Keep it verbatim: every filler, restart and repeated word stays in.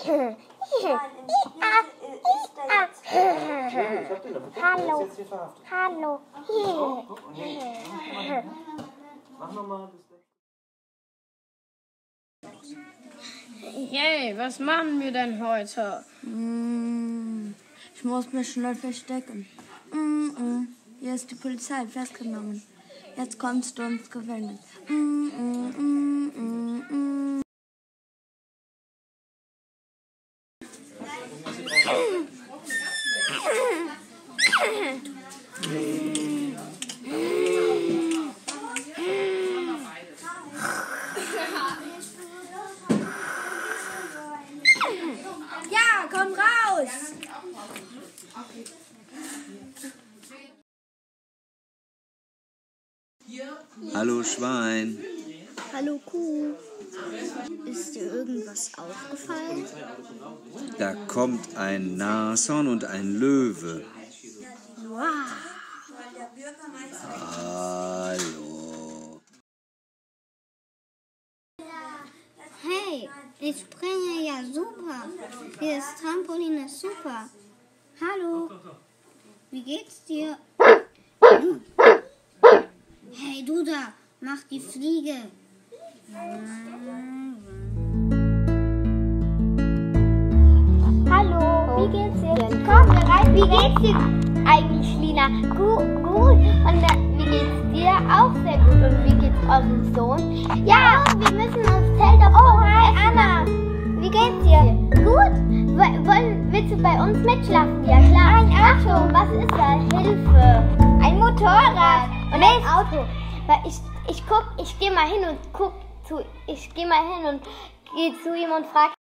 Hallo. Hallo. Mach nochmal. Yay, was machen wir denn heute? Mm, ich muss mich schnell verstecken. Mm, mm. Hier ist die Polizei festgenommen. Jetzt kommst du ins Gefängnis. Mm, mm, mm, mm, mm. Ja, komm raus! Hallo Schwein. Hallo Kuh. Ist dir irgendwas aufgefallen? Da kommt ein Nashorn und ein Löwe. Wow. Hallo. Hey, ich springe ja super. Hier ist Trampolin ist super. Hallo. Wie geht's dir? Hey du da, mach die Fliege. Hallo, wie geht's dir? Komm, wir rein. Wie geht's dir eigentlich, Lina? Gut, gut. Und äh, wie geht's dir? Auch sehr gut. Und wie geht's eurem Sohn? Ja, wir müssen uns Zelt auf. Oh, hi, Anna. Wie geht's dir? Gut. Wollen, willst du bei uns mitschlafen? Ja, klar. Ein Auto. Was ist da? Hilfe. Ein Motorrad. Und ein Auto. Weil ich, ich guck, ich gehe mal hin und guck zu, ich gehe mal hin und gehe zu ihm und frage,